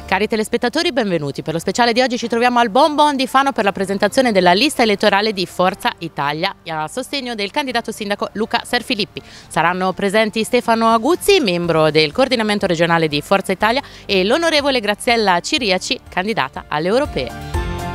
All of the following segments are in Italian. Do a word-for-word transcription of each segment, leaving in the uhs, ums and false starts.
Cari telespettatori, benvenuti. Per lo speciale di oggi ci troviamo al Bonbon di Fano per la presentazione della lista elettorale di Forza Italia a sostegno del candidato sindaco Luca Serfilippi. Saranno presenti Stefano Aguzzi, membro del coordinamento regionale di Forza Italia, e l'onorevole Graziella Ciriaci, candidata alle europee.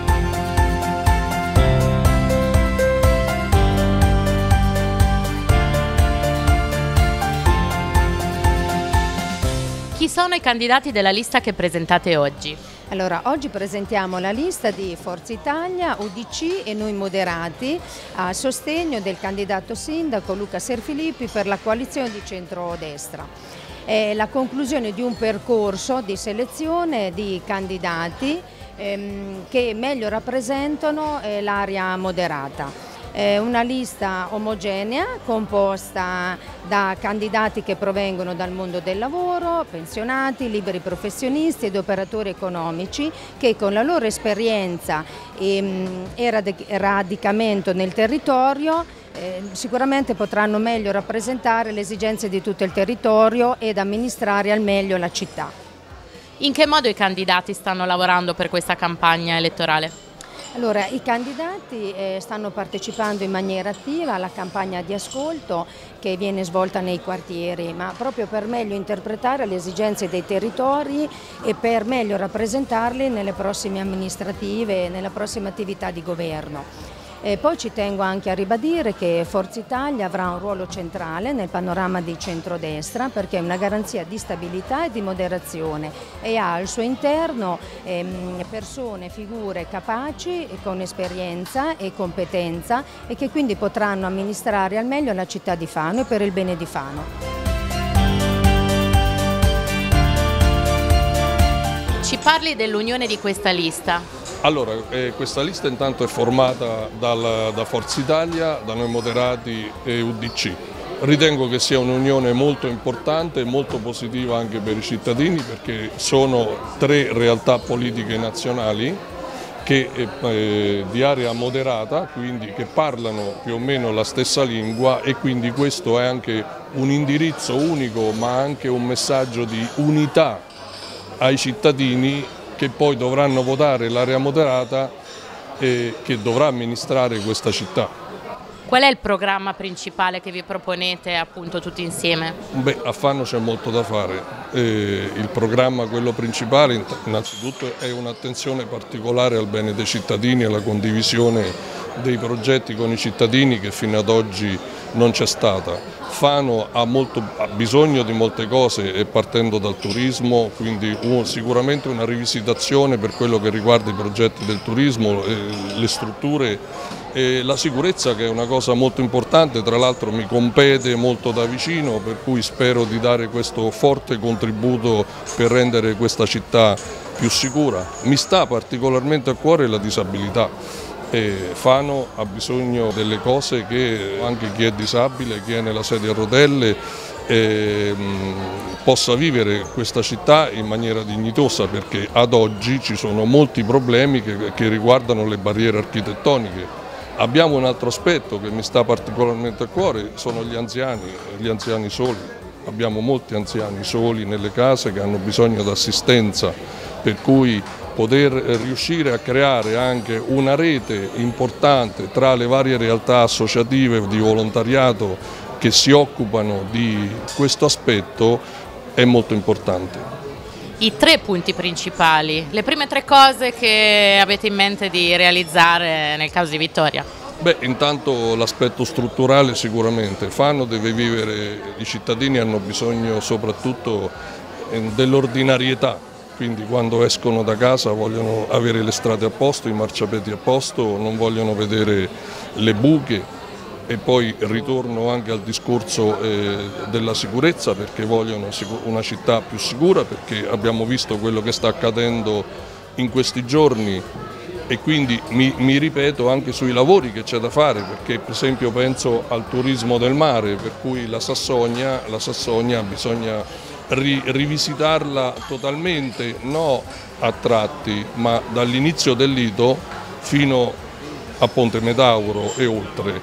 Chi sono i candidati della lista che presentate oggi? Allora, oggi presentiamo la lista di Forza Italia, U D C e Noi Moderati a sostegno del candidato sindaco Luca Serfilippi per la coalizione di centrodestra. È la conclusione di un percorso di selezione di candidati ehm, che meglio rappresentano eh, l'area moderata. È una lista omogenea composta da candidati che provengono dal mondo del lavoro, pensionati, liberi professionisti ed operatori economici che con la loro esperienza e radicamento nel territorio eh, sicuramente potranno meglio rappresentare le esigenze di tutto il territorio ed amministrare al meglio la città. In che modo i candidati stanno lavorando per questa campagna elettorale? Allora, i candidati eh, stanno partecipando in maniera attiva alla campagna di ascolto che viene svolta nei quartieri, ma proprio per meglio interpretare le esigenze dei territori e per meglio rappresentarli nelle prossime amministrative e nella prossima attività di governo. E poi ci tengo anche a ribadire che Forza Italia avrà un ruolo centrale nel panorama di centrodestra perché è una garanzia di stabilità e di moderazione e ha al suo interno ehm, persone, figure capaci, con esperienza e competenza e che quindi potranno amministrare al meglio la città di Fano e per il bene di Fano. Ci parli dell'unione di questa lista? Allora, eh, questa lista intanto è formata dal, da Forza Italia, da Noi Moderati e U D C. Ritengo che sia un'unione molto importante e molto positiva anche per i cittadini perché sono tre realtà politiche nazionali che, eh, di area moderata, quindi che parlano più o meno la stessa lingua e quindi questo è anche un indirizzo unico ma anche un messaggio di unità ai cittadini che poi dovranno votare l'area moderata e che dovrà amministrare questa città. Qual è il programma principale che vi proponete appunto tutti insieme? Beh, a Fano c'è molto da fare. Eh, il programma, quello principale, innanzitutto è un'attenzione particolare al bene dei cittadini e alla condivisione dei progetti con i cittadini che fino ad oggi non c'è stata. Fano ha, molto, ha bisogno di molte cose e partendo dal turismo, quindi un, sicuramente una rivisitazione per quello che riguarda i progetti del turismo, eh, le strutture e la sicurezza che è una cosa molto importante, tra l'altro mi compete molto da vicino per cui spero di dare questo forte contributo per rendere questa città più sicura. Mi sta particolarmente a cuore la disabilità. E Fano ha bisogno delle cose che anche chi è disabile, chi è nella sedia a rotelle eh, possa vivere questa città in maniera dignitosa perché ad oggi ci sono molti problemi che, che riguardano le barriere architettoniche. Abbiamo un altro aspetto che mi sta particolarmente a cuore, sono gli anziani, gli anziani soli. Abbiamo molti anziani soli nelle case che hanno bisogno di assistenza, per cui poter riuscire a creare anche una rete importante tra le varie realtà associative di volontariato che si occupano di questo aspetto è molto importante. I tre punti principali, le prime tre cose che avete in mente di realizzare nel caso di vittoria? Beh, intanto l'aspetto strutturale sicuramente. Fano deve vivere, i cittadini hanno bisogno soprattutto dell'ordinarietà. Quindi quando escono da casa vogliono avere le strade a posto, i marciapiedi a posto, non vogliono vedere le buche e poi ritorno anche al discorso eh, della sicurezza perché vogliono una città più sicura perché abbiamo visto quello che sta accadendo in questi giorni e quindi mi, mi ripeto anche sui lavori che c'è da fare perché per esempio penso al turismo del mare per cui la Sassonia, la Sassonia bisogna rivisitarla totalmente, no a tratti, ma dall'inizio del Lido fino a Ponte Metauro e oltre.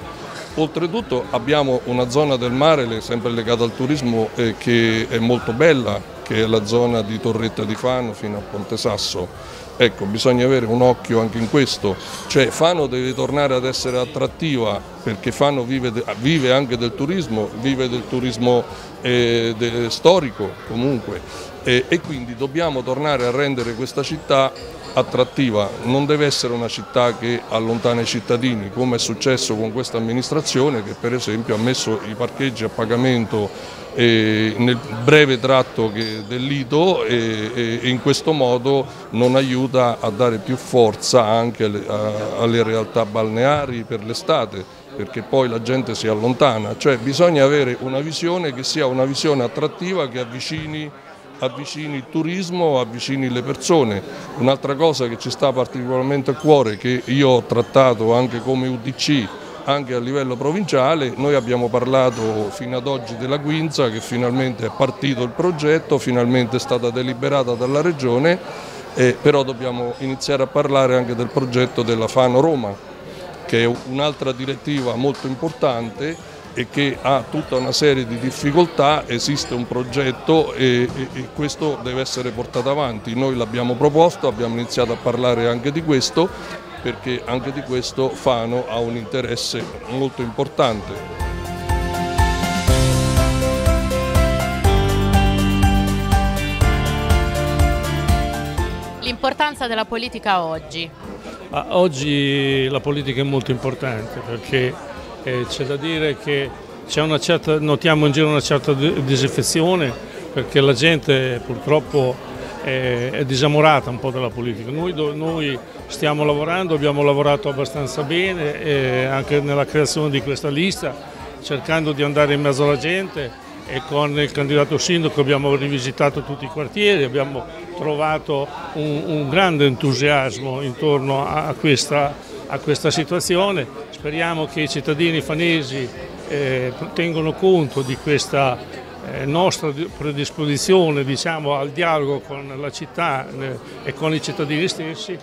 Oltretutto abbiamo una zona del mare sempre legata al turismo eh, che è molto bella, che è la zona di Torretta di Fano fino a Ponte Sasso. Ecco, bisogna avere un occhio anche in questo, cioè Fano deve tornare ad essere attrattiva perché Fano vive, vive anche del turismo, vive del turismo eh, de, storico comunque eh, e quindi dobbiamo tornare a rendere questa città attrattiva. Non deve essere una città che allontana i cittadini come è successo con questa amministrazione che per esempio ha messo i parcheggi a pagamento E nel breve tratto del Lido e, e in questo modo non aiuta a dare più forza anche alle, a, alle realtà balneari per l'estate, perché poi la gente si allontana, cioè bisogna avere una visione che sia una visione attrattiva che avvicini, avvicini il turismo, avvicini le persone. Un'altra cosa che ci sta particolarmente a cuore, che io ho trattato anche come U D C, anche a livello provinciale, noi abbiamo parlato fino ad oggi della Quinza, che finalmente è partito il progetto, finalmente è stata deliberata dalla Regione, eh, però dobbiamo iniziare a parlare anche del progetto della Fano-Roma, che è un'altra direttiva molto importante e che ha tutta una serie di difficoltà. Esiste un progetto e, e, e questo deve essere portato avanti. Noi l'abbiamo proposto, abbiamo iniziato a parlare anche di questo, perché anche di questo Fano ha un interesse molto importante. L'importanza della politica oggi? Ah, oggi la politica è molto importante perché eh, c'è da dire che c'è una certa, notiamo in giro una certa disaffezione perché la gente purtroppo è disamorata un po' dalla politica. Noi, noi stiamo lavorando, abbiamo lavorato abbastanza bene eh, anche nella creazione di questa lista, cercando di andare in mezzo alla gente e con il candidato sindaco abbiamo rivisitato tutti i quartieri, abbiamo trovato un, un grande entusiasmo intorno a questa, a questa situazione. Speriamo che i cittadini fanesi eh, tengano conto di questa Eh, nostra predisposizione, diciamo, al dialogo con la città eh, e con i cittadini stessi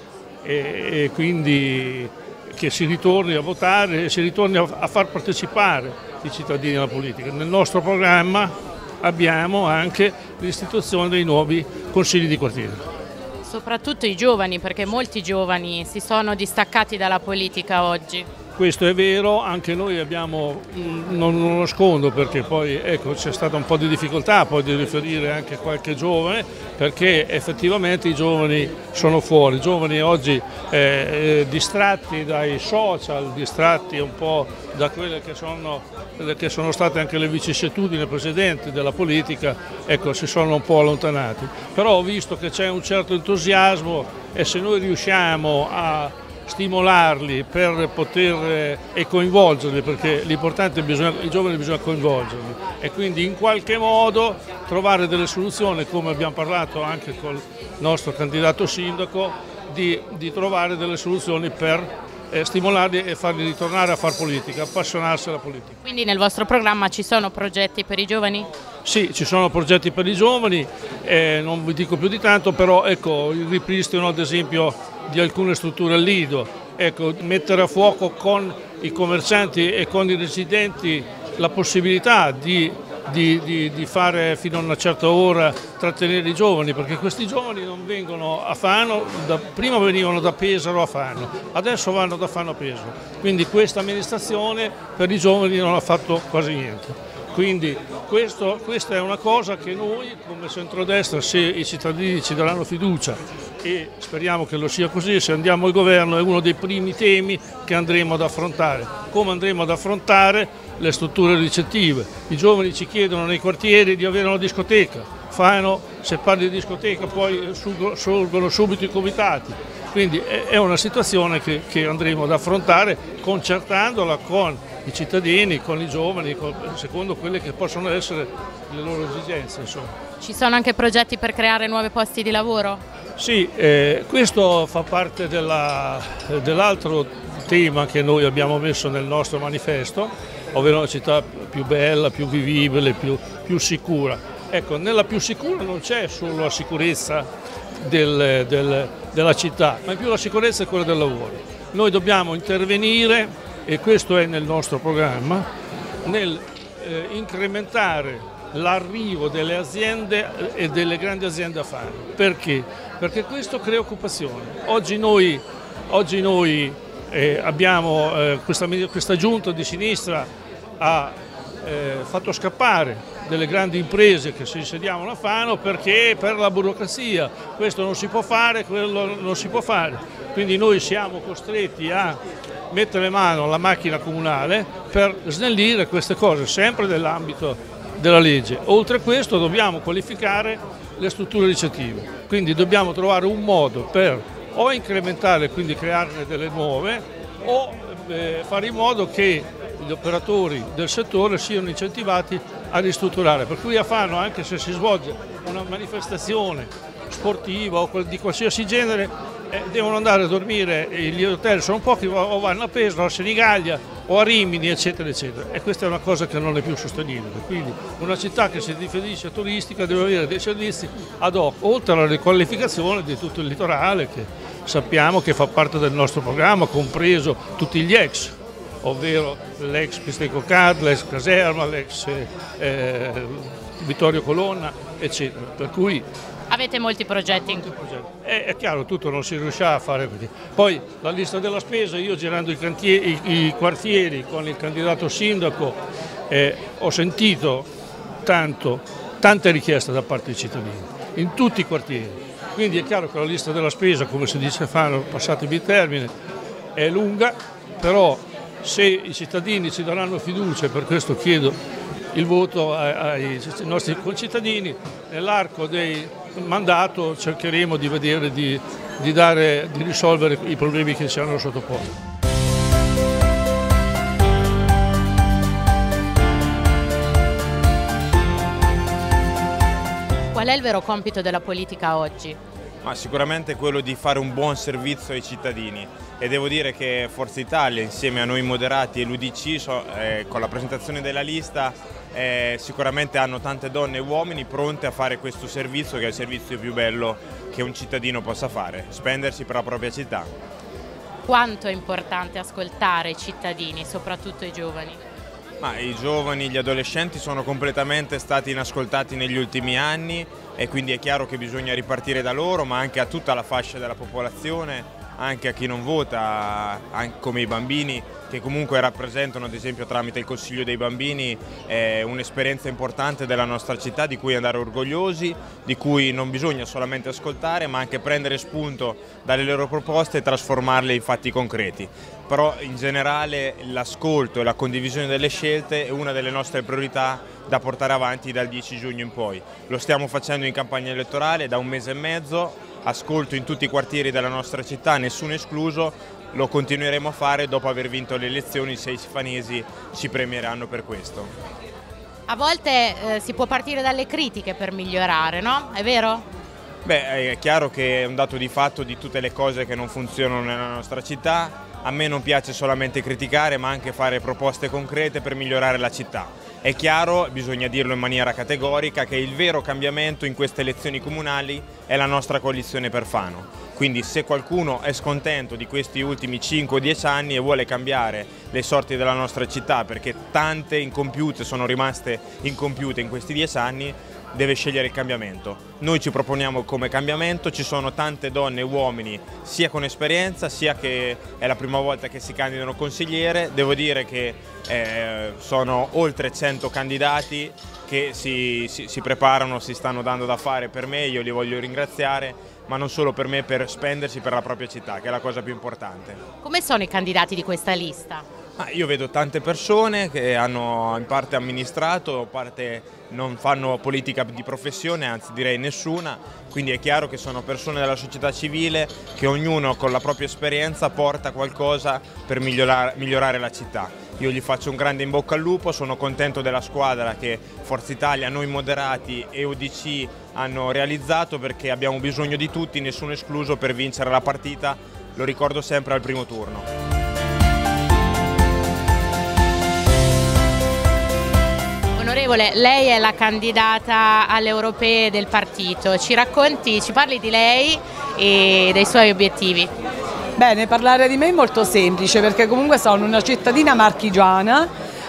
e, e quindi che si ritorni a votare e si ritorni a, a far partecipare i cittadini alla politica. Nel nostro programma abbiamo anche l'istituzione dei nuovi consigli di quartiere. Soprattutto i giovani, perché molti giovani si sono distaccati dalla politica oggi. Questo è vero, anche noi abbiamo, non lo nascondo perché poi ecco, c'è stata un po' di difficoltà poi di riferire anche qualche giovane perché effettivamente i giovani sono fuori, i giovani oggi eh, distratti dai social, distratti un po' da quelle che sono, che sono state anche le vicissitudini precedenti della politica, ecco, si sono un po' allontanati. Però ho visto che c'è un certo entusiasmo e se noi riusciamo a stimolarli per poter e coinvolgerli, perché l'importante è che i giovani bisogna coinvolgerli e quindi in qualche modo trovare delle soluzioni, come abbiamo parlato anche col nostro candidato sindaco, di, di trovare delle soluzioni per eh, stimolarli e farli ritornare a fare politica, appassionarsi alla politica. Quindi nel vostro programma ci sono progetti per i giovani? Sì, ci sono progetti per i giovani, eh, non vi dico più di tanto, però ecco, il ripristino ad esempio di alcune strutture al Lido, ecco, mettere a fuoco con i commercianti e con i residenti la possibilità di, di, di, di fare fino a una certa ora trattenere i giovani, perché questi giovani non vengono a Fano, da, prima venivano da Pesaro a Fano, adesso vanno da Fano a Pesaro, quindi questa amministrazione per i giovani non ha fatto quasi niente. Quindi questo, questa è una cosa che noi come centrodestra, se i cittadini ci daranno fiducia e speriamo che lo sia così, se andiamo al governo è uno dei primi temi che andremo ad affrontare. Come andremo ad affrontare le strutture ricettive? I giovani ci chiedono nei quartieri di avere una discoteca, Fano, se parli di discoteca poi sorgono subito i comitati. Quindi è una situazione che, che andremo ad affrontare concertandola con i cittadini, con i giovani, con, secondo quelle che possono essere le loro esigenze. Insomma. Ci sono anche progetti per creare nuovi posti di lavoro? Sì, eh, questo fa parte dell'altro tema che noi abbiamo messo nel nostro manifesto, ovvero una città più bella, più vivibile, più, più sicura. Ecco, nella più sicura non c'è solo la sicurezza del, del, della città, ma in più la sicurezza è quella del lavoro. Noi dobbiamo intervenire, e questo è nel nostro programma, nel eh, incrementare l'arrivo delle aziende e delle grandi aziende a fare. Perché? Perché questo crea occupazione. Oggi noi, oggi noi eh, abbiamo eh, questa, questa giunta di sinistra ha eh, fatto scappare delle grandi imprese che si insediavano a Fano perché per la burocrazia questo non si può fare, quello non si può fare. Quindi noi siamo costretti a mettere mano alla macchina comunale per snellire queste cose, sempre nell'ambito della legge. Oltre a questo dobbiamo qualificare le strutture ricettive, quindi dobbiamo trovare un modo per o incrementare, quindi crearne delle nuove, o eh, fare in modo che gli operatori del settore siano incentivati a ristrutturare. Per cui a Fano, anche se si svolge una manifestazione sportiva o di qualsiasi genere, eh, devono andare a dormire, gli hotel sono pochi, o vanno a Pesaro, a Senigallia o a Rimini, eccetera, eccetera. E questa è una cosa che non è più sostenibile. Quindi una città che si definisce turistica deve avere dei servizi ad hoc, oltre alla riqualificazione di tutto il litorale, che sappiamo che fa parte del nostro programma, compreso tutti gli ex, ovvero l'ex Pisteco Card, l'ex Caserma, l'ex eh, Vittorio Colonna, eccetera. Per cui avete molti progetti. Molti progetti. È, è chiaro, tutto non si riuscirà a fare così. Poi la lista della spesa, io girando i, cantieri, i, i quartieri con il candidato sindaco eh, ho sentito tanto, tante richieste da parte dei cittadini, in tutti i quartieri. Quindi è chiaro che la lista della spesa, come si dice a Fano, passatemi il termine, è lunga, però se i cittadini ci daranno fiducia, e per questo chiedo il voto ai, ai nostri concittadini, nell'arco del mandato cercheremo di vedere di, di, dare, di risolvere i problemi che ci hanno sottoposto. Qual è il vero compito della politica oggi? Ma sicuramente quello di fare un buon servizio ai cittadini, e devo dire che Forza Italia insieme a Noi Moderati e l'U D C so, eh, con la presentazione della lista eh, sicuramente hanno tante donne e uomini pronte a fare questo servizio, che è il servizio più bello che un cittadino possa fare, spendersi per la propria città. Quanto è importante ascoltare i cittadini, soprattutto i giovani? Ma i giovani, gli adolescenti sono completamente stati inascoltati negli ultimi anni, e quindi è chiaro che bisogna ripartire da loro, ma anche a tutta la fascia della popolazione, anche a chi non vota, anche come i bambini, che comunque rappresentano, ad esempio tramite il Consiglio dei Bambini, eh, un'esperienza importante della nostra città di cui andare orgogliosi, di cui non bisogna solamente ascoltare ma anche prendere spunto dalle loro proposte e trasformarle in fatti concreti. Però in generale l'ascolto e la condivisione delle scelte è una delle nostre priorità da portare avanti dal dieci giugno in poi. Lo stiamo facendo in campagna elettorale da un mese e mezzo, ascolto in tutti i quartieri della nostra città, nessuno escluso. Lo continueremo a fare dopo aver vinto le elezioni, se i fanesi ci premieranno per questo. A volte eh, si può partire dalle critiche per migliorare, no? È vero? Beh, è chiaro che è un dato di fatto di tutte le cose che non funzionano nella nostra città. A me non piace solamente criticare, ma anche fare proposte concrete per migliorare la città. È chiaro, bisogna dirlo in maniera categorica, che il vero cambiamento in queste elezioni comunali è la nostra coalizione per Fano. Quindi se qualcuno è scontento di questi ultimi cinque o dieci anni e vuole cambiare le sorti della nostra città, perché tante incompiute sono rimaste incompiute in questi dieci anni, deve scegliere il cambiamento. Noi ci proponiamo come cambiamento, ci sono tante donne e uomini sia con esperienza sia che è la prima volta che si candidano consigliere. Devo dire che eh, sono oltre cento candidati che si, si, si preparano, si stanno dando da fare per me, io li voglio ringraziare, ma non solo per me, per spendersi per la propria città, che è la cosa più importante. Come sono i candidati di questa lista? Ah, io vedo tante persone che hanno in parte amministrato, in parte non fanno politica di professione, anzi direi nessuna, quindi è chiaro che sono persone della società civile che ognuno con la propria esperienza porta qualcosa per migliorare, migliorare la città. Io gli faccio un grande in bocca al lupo, sono contento della squadra che Forza Italia, Noi Moderati e U D C hanno realizzato, perché abbiamo bisogno di tutti, nessuno escluso, per vincere la partita, lo ricordo sempre, al primo turno. Onorevole, lei è la candidata alle europee del partito, ci racconti, ci parli di lei e dei suoi obiettivi? Bene, parlare di me è molto semplice, perché comunque sono una cittadina marchigiana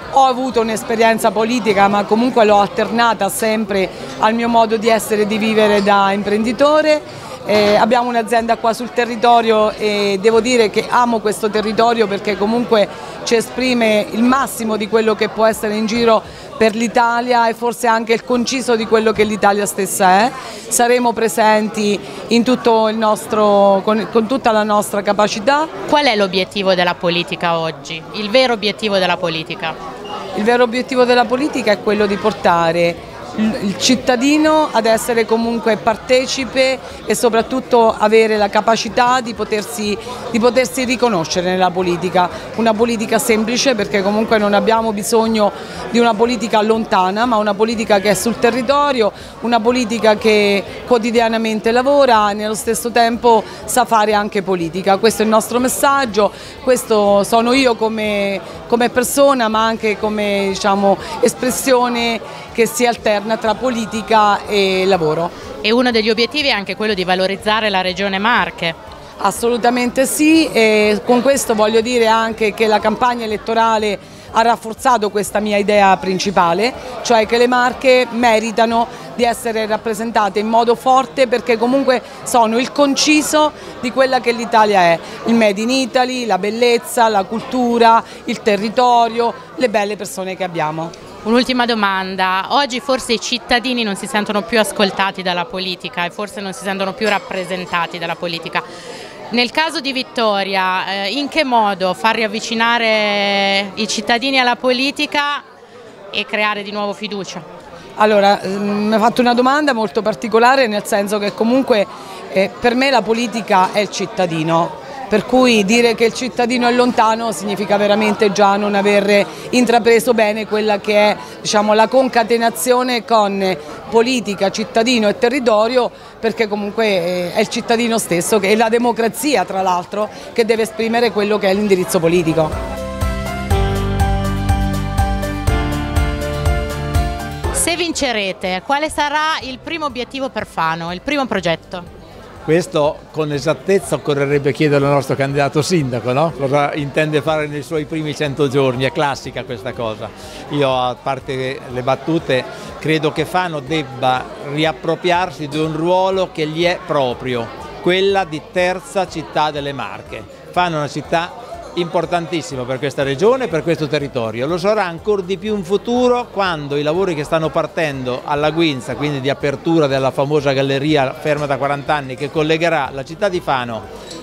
ho avuto un'esperienza politica, ma comunque l'ho alternata sempre al mio modo di essere e di vivere da imprenditore. Eh, abbiamo un'azienda qua sul territorio e devo dire che amo questo territorio perché comunque ci esprime il massimo di quello che può essere in giro per l'Italia e forse anche il conciso di quello che l'Italia stessa è. Saremo presenti in tutto il nostro, con, con tutta la nostra capacità. Qual è l'obiettivo della politica oggi? Il vero obiettivo della politica? Il vero obiettivo della politica è quello di portare il cittadino ad essere comunque partecipe e soprattutto avere la capacità di potersi, di potersi riconoscere nella politica, una politica semplice perché comunque non abbiamo bisogno di una politica lontana ma una politica che è sul territorio, una politica che quotidianamente lavora e nello stesso tempo sa fare anche politica. Questo è il nostro messaggio, questo sono io come, come persona ma anche come diciamo, espressione che si alterna tra politica e lavoro. E uno degli obiettivi è anche quello di valorizzare la regione Marche. Assolutamente sì, e con questo voglio dire anche che la campagna elettorale ha rafforzato questa mia idea principale, cioè che le Marche meritano di essere rappresentate in modo forte perché comunque sono il conciso di quella che l'Italia è, il Made in Italy, la bellezza, la cultura, il territorio, le belle persone che abbiamo. Un'ultima domanda, oggi forse i cittadini non si sentono più ascoltati dalla politica e forse non si sentono più rappresentati dalla politica. Nel caso di Vittoria, eh, in che modo far riavvicinare i cittadini alla politica e creare di nuovo fiducia? Allora, mi ha fatto una domanda molto particolare nel senso che comunque eh, per me la politica è il cittadino. Per cui dire che il cittadino è lontano significa veramente già non aver intrapreso bene quella che è diciamo, la concatenazione con politica, cittadino e territorio, perché comunque è il cittadino stesso e la democrazia tra l'altro che deve esprimere quello che è l'indirizzo politico. Se vincerete, quale sarà il primo obiettivo per Fano, il primo progetto? Questo con esattezza occorrerebbe chiedere al nostro candidato sindaco, no? Cosa intende fare nei suoi primi cento giorni, è classica questa cosa. Io, a parte le battute, credo che Fano debba riappropriarsi di un ruolo che gli è proprio, quella di terza città delle Marche. Fano è una città importantissimo per questa regione e per questo territorio, lo sarà ancora di più in futuro quando i lavori che stanno partendo alla Guinza, quindi di apertura della famosa galleria ferma da quaranta anni che collegherà la città di Fano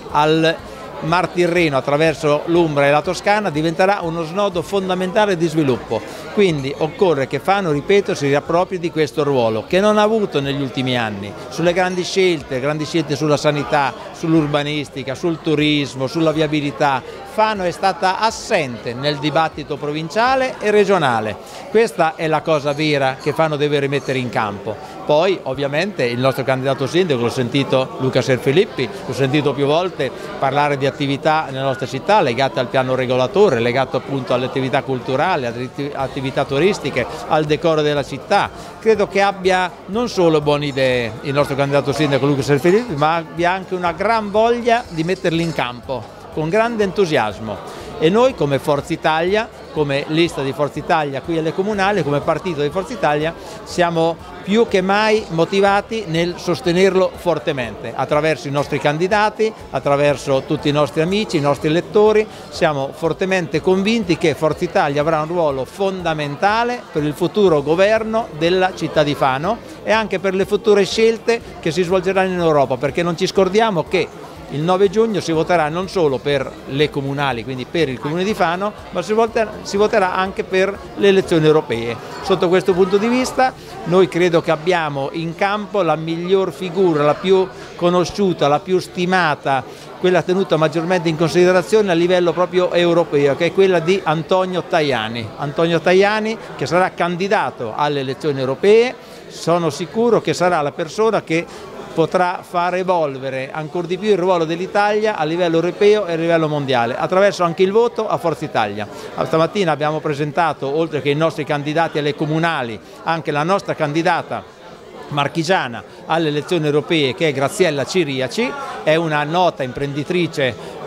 al Mar Tirreno attraverso l'Umbria e la Toscana, diventerà uno snodo fondamentale di sviluppo. Quindi occorre che Fano, ripeto, si riappropri di questo ruolo che non ha avuto negli ultimi anni sulle grandi scelte, grandi scelte sulla sanità, sull'urbanistica, sul turismo, sulla viabilità. Fano è stata assente nel dibattito provinciale e regionale. Questa è la cosa vera che Fano deve rimettere in campo. Poi ovviamente il nostro candidato sindaco, l'ho sentito Luca Serfilippi, l'ho sentito più volte parlare di attività nella nostra città legate al piano regolatore, legato appunto alle attività culturali, alle attività turistiche, al decoro della città. Credo che abbia non solo buone idee il nostro candidato sindaco Luca Serfilippi, ma abbia anche una gran voglia di metterli in campo con grande entusiasmo, e noi come Forza Italia, come lista di Forza Italia qui alle comunali, come partito di Forza Italia, siamo più che mai motivati nel sostenerlo fortemente, attraverso i nostri candidati, attraverso tutti i nostri amici, i nostri elettori. Siamo fortemente convinti che Forza Italia avrà un ruolo fondamentale per il futuro governo della città di Fano e anche per le future scelte che si svolgeranno in Europa, perché non ci scordiamo che il nove giugno si voterà non solo per le comunali, quindi per il Comune di Fano, ma si voterà, si voterà anche per le elezioni europee. Sotto questo punto di vista noi credo che abbiamo in campo la miglior figura, la più conosciuta, la più stimata, quella tenuta maggiormente in considerazione a livello proprio europeo, che è quella di Antonio Tajani. Antonio Tajani che sarà candidato alle elezioni europee, sono sicuro che sarà la persona che potrà far evolvere ancora di più il ruolo dell'Italia a livello europeo e a livello mondiale, attraverso anche il voto a Forza Italia. Stamattina abbiamo presentato, oltre che i nostri candidati alle comunali, anche la nostra candidata marchigiana alle elezioni europee, che è Graziella Ciriaci, è una nota imprenditrice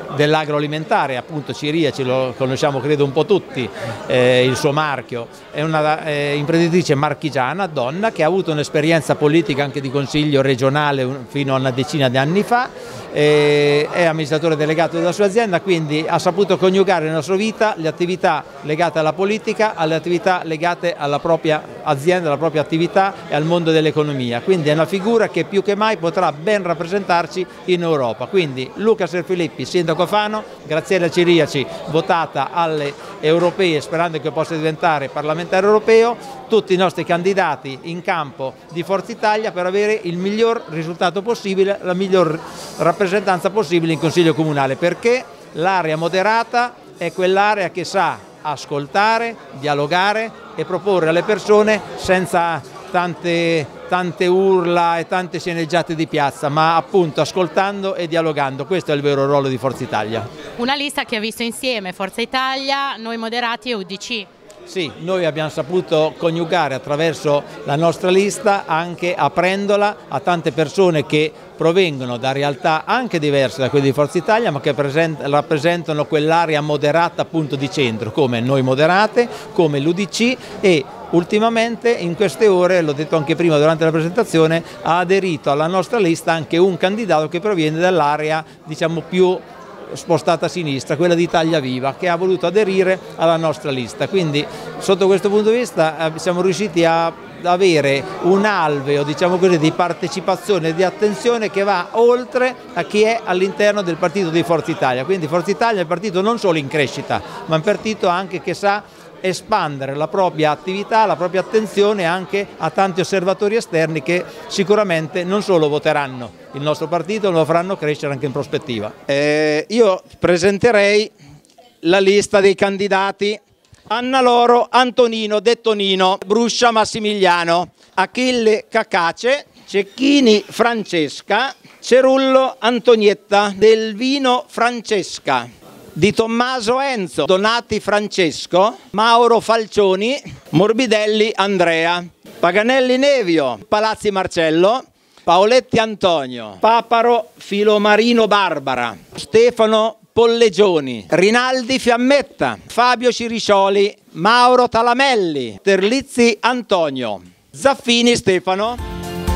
dell'agroalimentare, appunto Ciriaci lo conosciamo credo un po' tutti, eh, il suo marchio, è una eh, imprenditrice marchigiana, donna, che ha avuto un'esperienza politica anche di consiglio regionale fino a una decina di anni fa, eh, è amministratore delegato della sua azienda, quindi ha saputo coniugare nella sua vita le attività legate alla politica alle attività legate alla propria azienda, alla propria attività e al mondo dell'economia, quindi è una figura che più che mai potrà ben rappresentarci in Europa. Quindi Luca Serfilippi, sindaco Fano, Graziella Ciriaci, votata alle europee sperando che possa diventare parlamentare europeo, tutti i nostri candidati in campo di Forza Italia per avere il miglior risultato possibile, la miglior rappresentanza possibile in Consiglio Comunale, perché l'area moderata è quell'area che sa ascoltare, dialogare e proporre alle persone senza tante, tante urla e tante sceneggiate di piazza, ma appunto ascoltando e dialogando. Questo è il vero ruolo di Forza Italia. Una lista che ha visto insieme Forza Italia, Noi Moderati e U D C. Sì, noi abbiamo saputo coniugare attraverso la nostra lista, anche aprendola a tante persone che provengono da realtà anche diverse da quelle di Forza Italia, ma che rappresentano quell'area moderata appunto di centro, come Noi Moderate, come l'U D C, e ultimamente in queste ore, l'ho detto anche prima durante la presentazione, ha aderito alla nostra lista anche un candidato che proviene dall'area diciamo più spostata a sinistra, quella di Italia Viva, che ha voluto aderire alla nostra lista. Quindi sotto questo punto di vista eh, siamo riusciti a avere un alveo diciamo così, di partecipazione e di attenzione che va oltre a chi è all'interno del partito di Forza Italia. Quindi Forza Italia è un partito non solo in crescita, ma un partito anche che sa espandere la propria attività, la propria attenzione anche a tanti osservatori esterni che sicuramente non solo voteranno il nostro partito, ma lo faranno crescere anche in prospettiva. Eh, io presenterei la lista dei candidati: Annaloro Antonino Dettonino, Bruscia Massimiliano, Achille Cacace, Cecchini Francesca, Cerullo Antonietta, Delvino Francesca, Di Tommaso Enzo, Donati Francesco, Mauro Falcioni, Morbidelli Andrea, Paganelli Nevio, Palazzi Marcello, Paoletti Antonio, Paparo Filomarino Barbara, Stefano Pollegioni, Rinaldi Fiammetta, Fabio Ciriscioli, Mauro Talamelli, Terlizzi Antonio, Zaffini Stefano.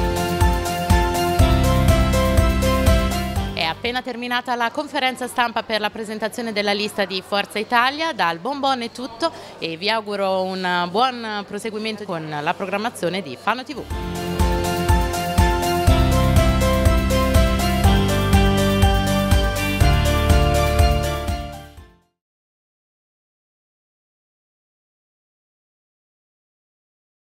È appena terminata la conferenza stampa per la presentazione della lista di Forza Italia. Dal Bonbon è tutto e vi auguro un buon proseguimento con la programmazione di Fano tivù.